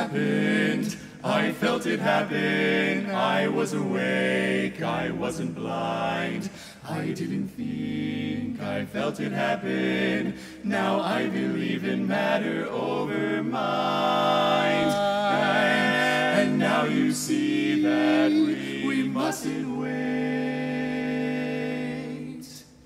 happened. I felt it happen. I was awake, I wasn't blind. I didn't think, I felt it happen. Now I believe in matter over mind. And now you see that we mustn't wait.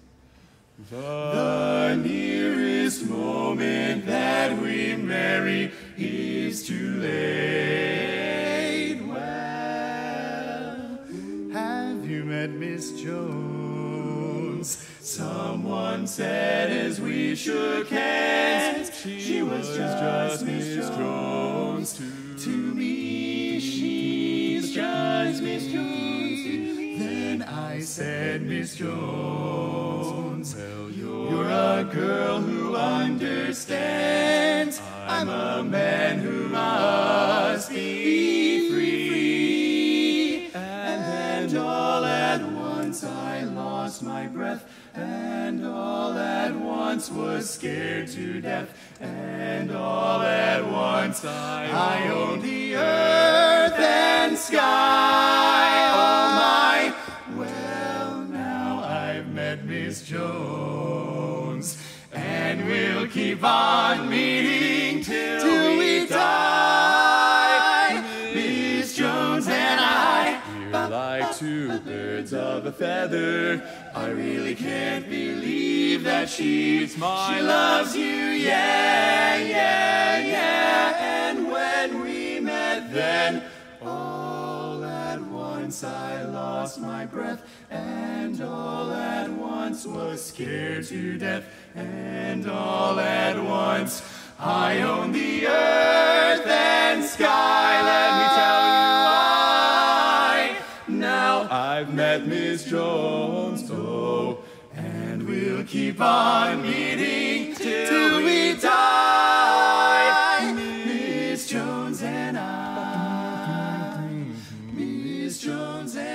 The nearest moment that we marry is too late. Well, have you met Miss Jones? Someone said as we shook hands, she was just Miss Jones. To me, she's just Miss Jones. Then I said, Miss Jones, well, you're a girl who understands. I'm a man who must be free. And all at once I lost my breath, and all at once was scared to death, and all at once I owned the earth and sky. Oh my, well now I've met Miss Jones, and we'll keep on meeting till we die. Miss Jones and I, we're like two birds of a feather. I really can't believe that she loves you, yeah, yeah, yeah. And when we met then, all at once I lost my breath, and all at once was scared to death, and all at once I own the earth and sky. Let me tell you why. Now I've met Miss Jones, oh, and we'll keep on meeting till we die. Miss Jones and I, Miss Jones and